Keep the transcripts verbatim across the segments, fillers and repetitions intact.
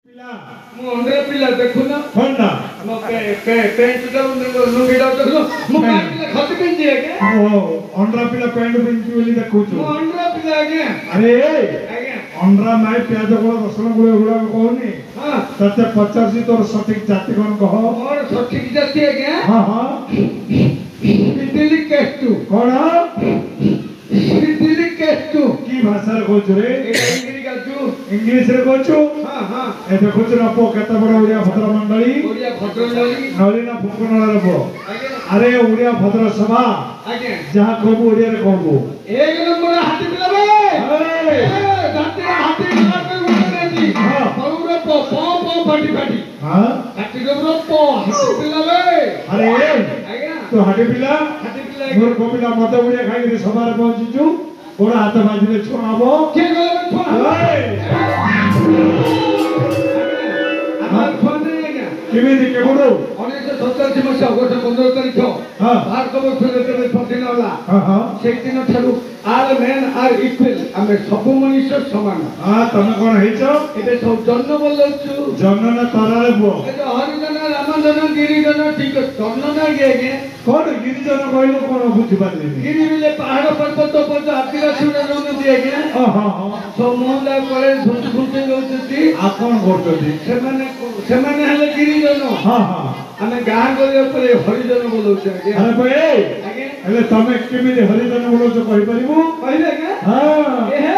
ମୁଁ ଅଣ୍ଡା ପିଲା ଦେଖୁନ କଣଟା ଆମ ପେଣ୍ଟ ଲୁଙ୍ଗିଟା ଦେଖୁନ ମୁଁ ପିଲା ଖତ ପିନ୍ଧି ଆଜ୍ଞା ଓ ଅଣ୍ଡା ପିଲା ପ୍ୟାଣ୍ଟ ପିନ୍ଧି ବୋଲି ଦେଖୁଛୁ ମୁଁ ଅଣ୍ଡା ପିଲା ଆଜ୍ଞା ଆରେ ଆଜ୍ଞା ଅଣ୍ଡା ମାଇ ପିଆଜ ଗୁଳ ରସୁଣ ଗୁଳ ଗୁଡାକ କହୁନି ହଁ ତତେ ପଚାରୁଛି ତୋର ସଠିକ ଜାତି କଣ କହ ମୋର ସଠିକ ଜାତି ଆଜ୍ଞା ହଁ ହଁ ପିଟିଲି କେଷ୍ଟୁ କଣ ପିଟିଲି କେଷ୍ଟୁ କି ଭାଷାରେ କହୁଛୁ ରେ ଇଂଲିଶ ଗାଜୁ ଇଂଲିଶ ରେ କହୁଛୁ ହଁ ହଁ ଏ ଦେଖୁଛୁ ନା ପୁଅ କେତେ ବଡ ଓଡିଆ ଭଦ୍ର ମଣ୍ଡଳୀ ଓଡ଼ିଆ ଭଦ୍ରନଳୀ ନଳୀ ନା ଫୁଙ୍କନଳାର ପୁଅ ଆଜ୍ଞା ଆରେ ଓଡିଆ ଭଦ୍ର ସଭା ଆଜ୍ଞା ଯାହା କହିବୁ ଓଡିଆରେ କହିବୁ ଏକ ନମ୍ବର ହାତୀ ପିଲା ବେ ଆରେ ଏ ଜାତିର ହାତୀ ପିଲା ବେ ଗୋଟେ ନାଚି ହଁ ପଉର ପ ପ ପ ଫାଟି ଫାଟି ହଁ ହାତୀ ନମ୍ବର ପ ହାତୀ ପିଲା ବେ ଆରେ ଆଜ୍ଞା ତୁ ହାଟି ପିଲା ହାତୀ ପିଲା ମୋର କପିଲା ମଦ ଗୁଡିଆ ଖାଇକିରି ସଭାରେ ପହଞ୍ଚିଛୁ ଗୋଡ ହାତ ବାଜିଲେ ଛୁଆ ହବ କିଏ କହିବ ଛୁଆ ଆମର ଛୁଆ ନାହିଁ ଆଜ୍ଞା କେମିତି କେବଳ ଉଣେଇଶହ ସତଚାଳିଶ ମସିହା ଅଗଷ୍ଟ ପନ୍ଦର ତାରିଖ ହଁ ଭାରତ ବର୍ଷ ଯେତେବେଳେ ସ୍ୱାଧୀନ ହେଲା ହଁ ହଁ ସେଇଦିନ ଠାରୁ ଆର୍ ମେନ୍ ଆର୍ ଇକ୍ୱାଲ ଆମେ ସବୁ ମଣିଷ ସମାନ ହଁ ତମେ କଣ ହେଇଛ ଏବେ ସବୁ ଜନ୍ମ ବୋଲଉଛୁ ଜନନ ତରାରେ ପୁଅ ଏ ଯୋଉ ହରିଜନ ରାମଜନ ଗିରିଜନ ଠିକ ଜନ୍ମ ନା କି ଆଜ୍ଞା କଣ ଗିରିଜନ କହିଲୁ କଣ ବୁଝିପାରିଲିନି ଗିରି ବିଲେ ପାହାଡ ପର୍ବତ ପର୍ବତ ଆଦିବାସୀ ଗୁଡା ରହୁଛନ୍ତି ଆଜ୍ଞା ହଁ ହଁ ହଁ ସବୁ ମହଲା ପରେ ଝୁଣ୍ଟି ଫୁଣ୍ଟି ରହୁଛନ୍ତି ଆଉ କଣ କରୁଛନ୍ତି ସେମାନେ ସେମାନେ ହେଲେ ଗିରିଜନ ହଁ ହଁ ଆମେ ଗାଁ ଗହଳି ଉପରେ ହରିଜନ ବୋଲଉଛୁ ଆଜ୍ଞା ଆରେ ଭାଇ ଆଜ୍ଞା ହେଲେ ତମେ କେମିତି ହରିଜନ ବୋଲଉଛ କହିପାରିବୁ କହିଲେ ଆଜ୍ଞା ହଁ ଏହେ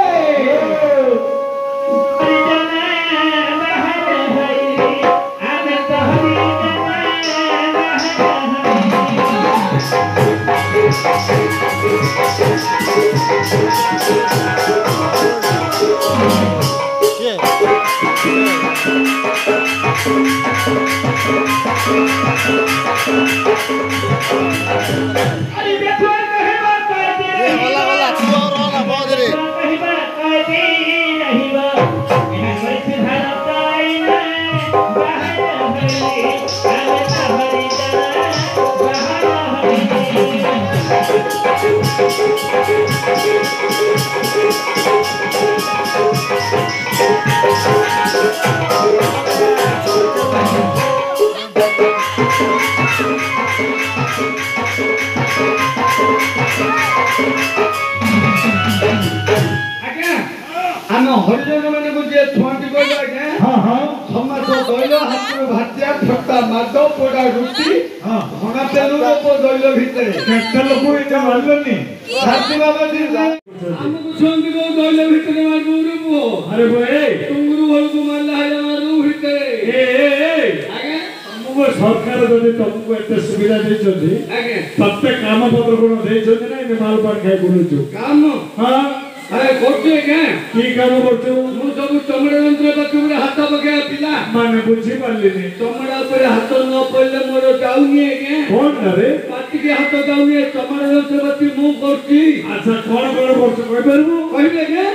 ଆମ ହରିଜନ ମାନଙ୍କୁ ଯିଏ ଛୁଆନ୍ତି କହିଲେ ଆଜ୍ଞା ହଁ ହଁ ସମାଜ ଦୈଳ ହାତରୁ ଭାତିଆ ଫଟା ମାଦ ପୋଡା ରୁଟି ହଁ ଭଣା ତେଲୁର ଦୈଳ ଭିତରେ କେତେ ଲୋକ ଏଇଟା ମାରିଲେନି ଛାତି ବାବା ଆମକୁ ଛୁଆନ୍ତି କୋଉ ଦୈଳ ଭିତରେ ମାରିବୁ ପୁଅ ଆରେ ଭାଇ ଟୁଙ୍ଗୁରୁ ଘରକୁ ମାରିଲା ହେଲା ମାରିବୁ ଭିତରେ ଆଜ୍ଞା ତମକୁ ସରକାର ଯଦି ତମକୁ ଏତେ ସୁବିଧା ଦେଇଛନ୍ତି ଆଜ୍ଞା ତତେ କାମ ପତ୍ର କଣ ଦେଇଛନ୍ତି ନା ଏମିତି ମାଲ ପାଣି ଖାଇ ବୁଲୁଛୁ କାମ ହଁ ଆରେ କରୁଛୁ ଆଜ୍ଞା କି କାମ କରୁଛୁ ମୁଁ ସବୁ ଚମଡ଼ା ଯନ୍ତ୍ରପାତି ଉପରେ ହାତ ପକେଇବା ପିଲା ମାନେ ବୁଝିପାରିଲିନି ଚମଡ଼ା ଉପରେ ହାତ ନ ପଡ଼ିଲେ ମୋର ଯାଉନି ଆଜ୍ଞା କଣ ରେ ପାଟିକି ହାତ ଯାଉନି ଚମଡ଼ା ଯନ୍ତ୍ରପାତି ମୁଁ କରୁଛି ଆଚ୍ଛା କଣ କଣ କରୁଛୁ କହିପାରିବୁ କହିବି ଆଜ୍ଞା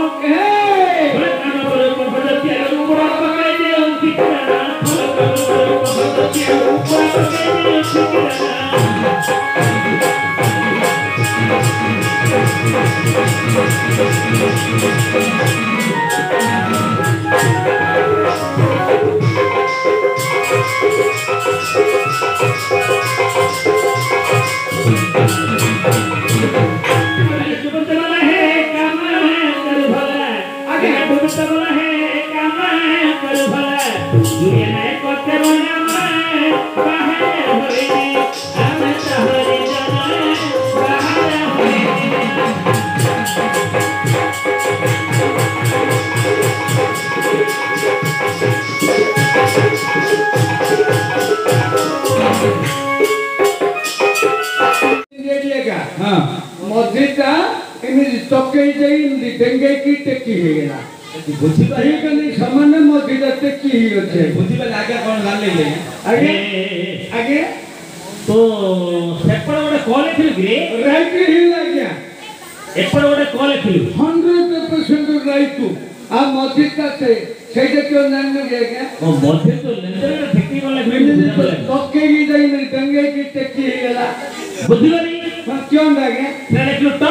मझीटा एमती चकई जाई डेंगे की टेकी हेगला बुझिपारी कनी सामान्य मझीटा टेकी ही अछि बुझिपाले आगे कोन गाले ले आगे आगे तो सेपड़ गोटे कॉल थिलु कि राइट ही लाग्या एपड़ गोटे कॉल थिलु हंड्रेड परसेंट राइट आ मझीटा से ସେଇଟା क्यों ଜାଣିନୁ କି ଆଜ୍ଞା ଓ ମଝି ତ ଲେନ୍ସରେ ଠେକି ଗଲା ମିନି ତକେଇ ଯାଇ ମିନି ଟଙ୍ଗେ କି ଟେକି ହେଇଗଲା ବୁଝିଲନି ହଁ क्यों ଆଜ୍ଞା ସେଟା କି ତ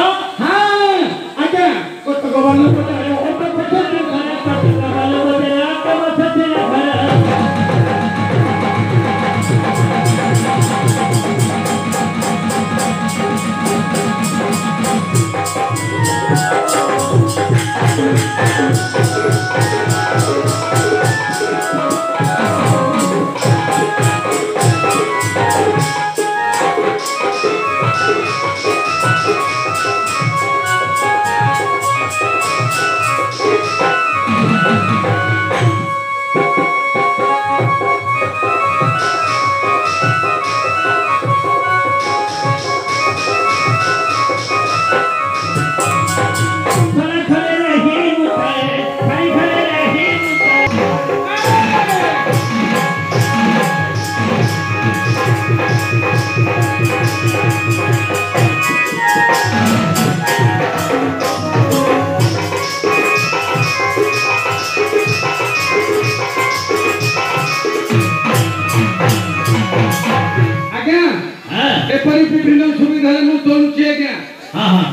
ହଁ ଆଜ୍ଞା କଟ ଗବର୍ଣ୍ଣର ଅଟ ପଛ ଖାନା ପାଟି କାବାଲ ବଜରା କମଥ विभिन्न सुविधा हाँ हाँ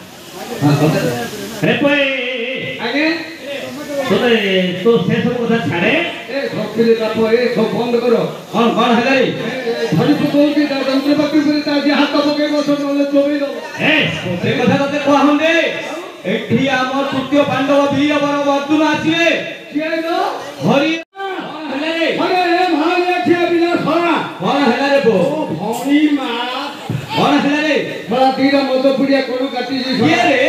अरे कोई आगे तो तो से सब कथा छाड़े ए सबके बाप ए सब बंद करो हां कौन है रे धरी तो कोई के यंत्र पक्की पर ता जे हाथ पकेबो सब नले चोबई दो ए से कथा तते को हम दे एठी हमर तृतीय पांडव वीर बर अर्जुन आसीए किए गो हरि हले रे अरे रे भाई आछे बिना सरा कौन है रे बो भौणी मा कौन है रे बड़ा तीरा मतो पुड़िया कोन काटी जी किए रे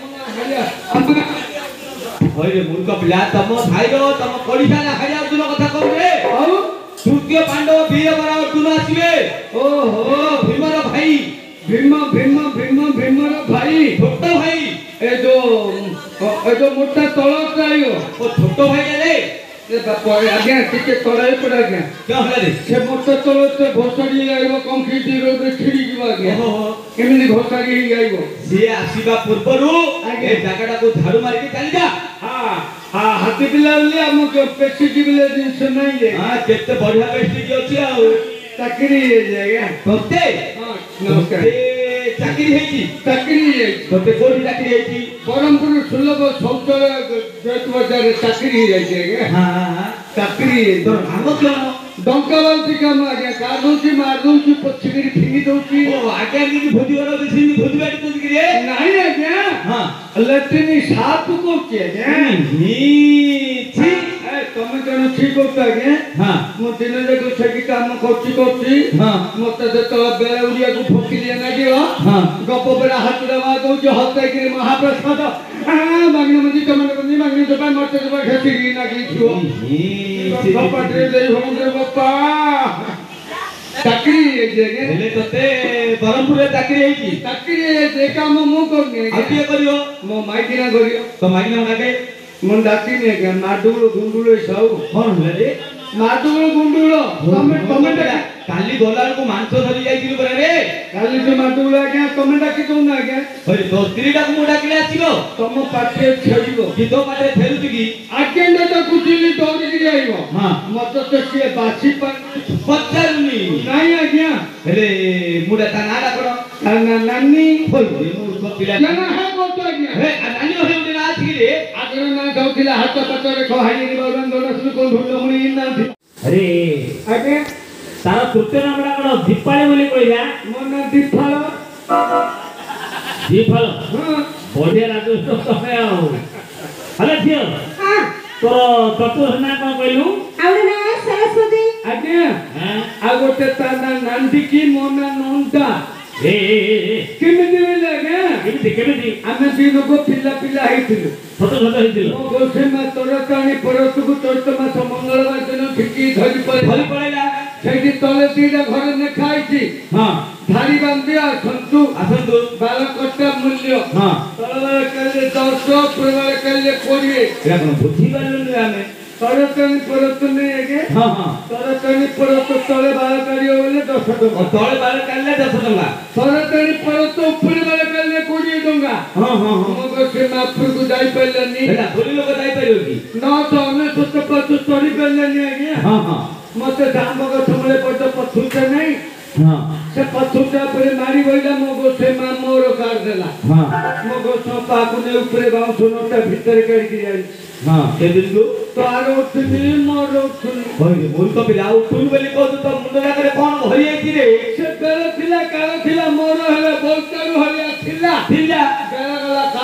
हरे मूर्ख पिला तम भाई रो तम कोडिसा ना खाया अर्जुन कथा कहू रे औ तृतीय पांडव वीर बर अर्जुन आसीए ओहो भीमर भाई भीम भीम भीम भीमर भाई छोटो भाई ए जो ए जो मोटा तळक आयो ओ छोटो भाई रे ए बाप आज्ञा टिके तळाई पड़ा आज्ञा क्या होला रे से मोटा तळक से भोसड़ी आइबो कंक्रीट रो खिड़ी जीवा आज्ञा ओहो केमिनि भोसड़ी ही आइबो से आसीबा पूर्वरु ए जागाटा को झाड़ू मारी के चली जा हां हां हाथी पिला ले हम के पेशी जीवले दिन से नहीं ले हां केते बढ़िया पेशी की अछि आ चाकरी जाएगा तोते हां नमस्कार ए चाकरी हेची चाकरी हेची तोते कोठी चाकरी हेची बरमपुर सुलभ शौचालय जेत बाजार चाकरी हेची हां हां चाकरी तो हम क्यों डंका वाली काम आगे कार दोची मार दोची पछिरी फिंगी दोची ओ आगे की भोजी वाला दिसी भोजी बैठ तो गिरे नहीं आज्ञा हां लट्टिनी साफ को के नी छी ए तुम जण ठीक होता आज्ञा हां मो दिन जको छकी काम करची करची हां मते जतो बेला उरिया को फकी दिया ना दियो हां गप बेला हाथ दवा दोची हत्ते के महाप्रसाद हां मागने मजी कमन बंदी मागने तो पाए मरते तो खेती ना की थियो नी पटरे दे हम रे बापा चाकरी जेगे हेले तते बरमपुर रे चाकरी हेची चाकरी जे काम मु करने आ के करियो मो माइकिना करियो तो माइकिना नाके मन डाकी ने के माडुलो गुंडुलो सब कोन रे माडुलो गुंडुलो तमे तमे काली गोलाल को मांस धरी जाईतिलु परे रे काली जो माडुलो आज्ञा तमे डाकी दउ ना आज्ञा होय तो स्त्रीटा को डाकिले आसीबो तम पाटे छेड़िबो कि तो पाटे फेरुति की आकेंडा तो कुचिली दौड़ी के आइबो हां मत तो से बासी पर पत्तरनी नहीं आज्ञा हेले मुडा ता नाडा करो ना नानी होय मूर्ख पिला ना है बोलतो आज्ञा हे नानी होय उडे ना आछि रे आगर ना गाउतिला हाथ पटरे खहाई नी बाउरन दोना सुन कोन ढुल्लो मुनी ना अरे आगे तारा तृतीय नामडा कोन दीपाली बोली कइला मोर ना दीपाल दीपाल हां बढ़िया लागो तो तमे आउ हले थियो हां तो तत्व ना कोन कहलु आउरे ना सरस्वती आज्ञा हां आ गोटे ताना नांदी की मोना नोंटा ए केमिति लागे केमिति केमिति आमे दिनो को पिल्ला पिल्ला हेतिलु छोटो छोटो हेतिलु मो गोसे मा तोरताणी परतुकु चैत मास मंगलवार दिन ठिकी धरि पड़े धरि पड़ेला सेठी तले तीटा घर ने खाइछि हां धारी बांधी आसंतु आसंतु बालकटा मूल्य हां तलवार कले दस पुरवार कले कोड़िए एरा कोन बुद्धि बालनु आमे तोरताणी परतुने आगे हां हां तोरताणी परत तले बाल करियो बोले दस टका तले बाल कले दस टका तोरताणी परत ऊपर बाल कले कोड़िए टका हां हां मो गोसे मापुर को जाई पड़लनी एला थोड़ी लोग जाई परियो की न तो हमें सत पत तोड़ी पड़लनी आगे हां हां मते जाम गछ मले पड़ पथुचा नहीं हां से पथुचा पर मारी बोइला मो गोसे मा मोर कार देला हां मो गोसो पाकुने ऊपर बाउ सुनोटा भीतर कर के जाई हां के दिन को तो आरो उठनी मोर उठनी होय मूर्ख पिला उठुन बोली को तो मुंडा करे कोन भरी आइती रे से बेल थिला काल थिला मोर हले बोलतारु हले थिला थिला बेल गला काल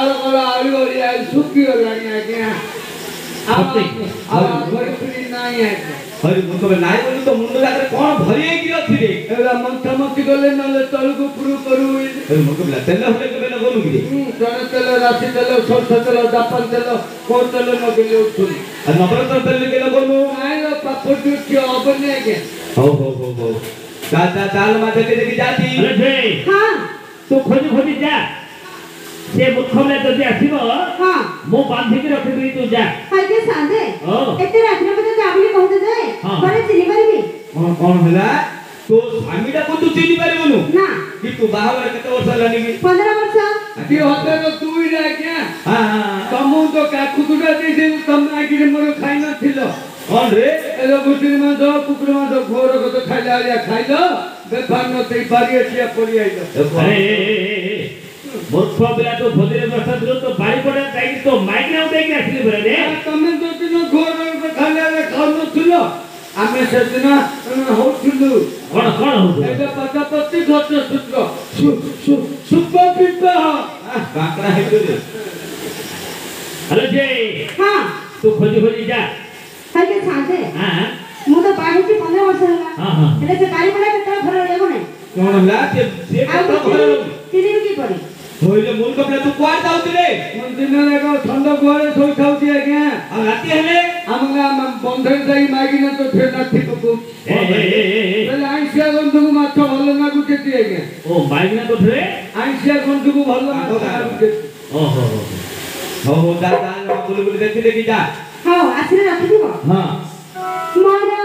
କଳ କଳ ଆଳୁ ଭଳିଆ ଶୁଖିଗଲାଣି ଆଜ୍ଞା। ସତେ? ଆଉ ଘରେ ପୁରୀ ନାହିଁ ଆଜ୍ଞା। ହରି ମୁଁ କହିବି ନାଇଁ ବୋଲି ତ ମୁଣ୍ଡ ଯାକରେ କଣ ଭରି ହେଇକି ଅଛି ରେ? ଏଗୁଡ଼ା ମନ୍ଥା ମନ୍ତି ଗଲେ ନହେଲେ ତଳକୁ ଉପରୁ କରୁ। ହରି ମୁଁ କହିବି ତେଲ ହେଲେ କେବେ ଲଗଉନୁ କି? ଜଣେ ତେଲ, ରାଶି ତେଲ, ସୋରିଷ ତେଲ, ଜାପାନ ତେଲ, କୋଉ ତେଲ ନଗେଇଲେ ଉଠୁନି। ଆଉ ନବରତ୍ନ ତେଲ କେ ଲଗଉନୁ? ନାଇଁ ପାପଡ଼ ଝିଅ ହବନି ଆଜ୍ଞା। ହଉ ହଉ ହଉ ହଉ ତା ତା ଚାଲ ମା ଦେଖି ଦେଖି ଯାତି। ଆରେ ଝେ हाँ ତୁ ଖୋଜି ଖୋଜି ଯା ସେ ମୂର୍ଖ ପିଲା ଯଦି ଆସିବ हाँ ମୁଁ ବାନ୍ଧିକି ରଖିଦେବି ତୁ ଯା। आगे सादे ଓ एते रात्रि बजे जाबली कहते जे हाँ। बड़े चिनी परिबी କଣ କଣ ହେଲା? ତୋ ସ୍ୱାମୀଟାକୁ ତୁ ଚିହ୍ନି ପାରିବୁନୁ ना କି ତୁ ବାହାଘର କେତେ ବର୍ଷ ହେଲାନି କି? पंद्रह वर्ष କି ହଜାର ଦୁଇ ରେ ଆଜ୍ଞା। ହଁ ହଁ ତମକୁ ତ କାକୁକୁଟା ଦେଇଦେବି ତମେ ଆଗରେ ମୋର ଖାଇ ନଥିଲ। କଣ ରେ? ଏ ଘୁଷୁରୀ ମାଂସ, କୁକୁର ମାଂସ, ଘୋର କଥା ଖାଇଲା ଭଳିଆ ଖାଇଲ, ବେପାର ନଦେଇ ବାରି ଏଠିଆ ପଡି ଆଇଲ। ଆରେ ଏ, ଏ, ଏ, ଏ, ମୂର୍ଖ ପିଲା ତୁ ଭୋଜିରେ ବସିଥିଲୁ ତୋ ବାରି ପଟେ ଯାଇକି ତୋ ମାଇକିନା ଦେଇକି ଆସିଲି ପରା ରେ। ତମେ ଯୋଉଦିନ ଘୋର କଥା ଖାଇଲା ଭଳିଆ ଖାଉନଥିଲ, ଆମେ ସେଦିନ ହଉଥିଲୁ। କଣ କଣ ହଉଛୁ? ଏଇଟା ପାଖାପାଖି ଘଟ ସୂତ୍ର ଶୁଭ ବିବାହ। କାଙ୍କଡା ହେଇଛୁ ରେ? ଆରେ ଝେ हाँ ତୁ ଖୋଜି ଖୋଜି ଯା। आगे सादे ହଁ मु तो बाहर की पंद्रह वर्ष होला ହଁ ହଁ हेले से गाड़ी बड़ा केते घर लेबो नै କଣ ହେଲା? ସେ ସେ आउ କଥା ଘରେ ରହୁଛି। चिनी की पड़ी ହଇଲେ ମୂର୍ଖ ପିଲା ତୁ କୁଆଡେ ଯାଉଛୁ ରେ? ମୁଁ ଦିନ ଯାକ ଥଣ୍ଡା ଗୁହାଳେ ଶୋଇଥାଉଛି ଆଜ୍ଞା। ଆଉ ରାତି ହେଲେ ଆମ ଗାଁ ବନ୍ଧରେ ଯାଇ ମାଇକିନା ତ ଫେର ନାଠି ପକଉଛି। ଏ ଏ ଏ ଏ, ଏ ହେଲେ ଆଇଁଷିଆ ଗନ୍ଧକୁ ମାଛ ଭଲ ଲାଗୁଛି ଆଜ୍ଞା। ଓ ମାଇକିନା କୋଠରେ ଆଇଁଷିଆ ଗନ୍ଧକୁ ଭଲ ମାଛ ଲାଗୁଛି। ଓହୋ ହୋ ହଉ ହଉ ଯା ଯା ବୁଲି ବୁଲି ଦେଖି ଦେଖି ଯା। हां आसिरे रखि दिबो ହଁ मोर